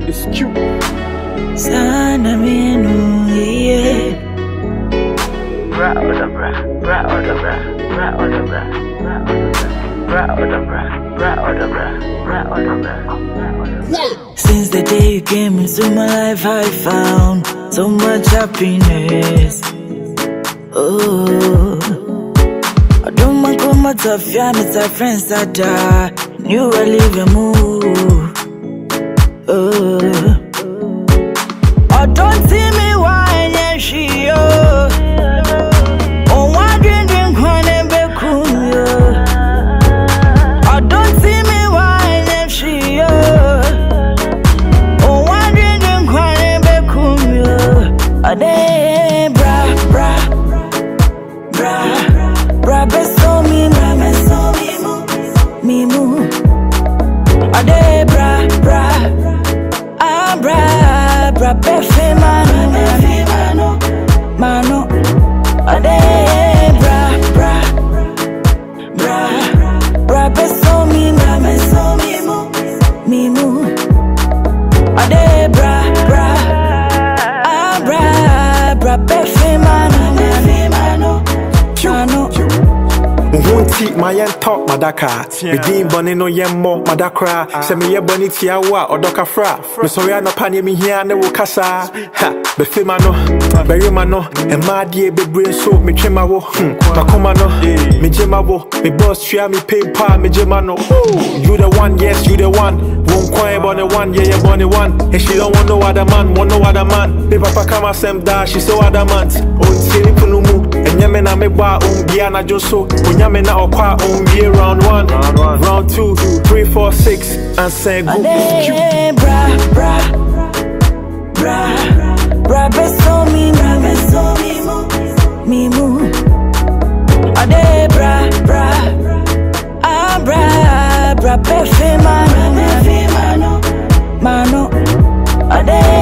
It's cute. Sana menu, yeah. Bra oda bra, bra oda bra, bra oda bra, bra oda bra, bra oda bra, bra oda bra, bra oda bra. Since the day you came into my life, I found so much happiness. Oh, I don't mind come out of fear, it's our friends that die. You will leave a move. Oh, I don't see me why she oh. Oh, why didn't you be cool? I don't see me why she oh. Oh, why didn't you be cool? A day, bra, beso me, me mo. A day, bra, befe mano. A day, bra, beso me, me mo. A day, bra, befe mano. Won't my yen talk madaka. Begin bunny no yen more madakra. Send me a bunny tiawa or doka fra. Me sorry no panye me here ne wokasa. Ha, befe mano, bury mano, and my dear be brain so me chema wo. Makoma no, me jema wo, me boss share me pay pa me jema no. You the one, yes, you the one. Won't quiet on the one, yeah, bunny one. And she don't want no other man, want no other man. Me papa come sem da, she so adamant. On silly punumu, and yamena me ba biana joso. Nyamena okwa year round 1, round 2, 3, 4, 6, and say go. Bra, beso me, me mo. Ade bra, befe mano. Ade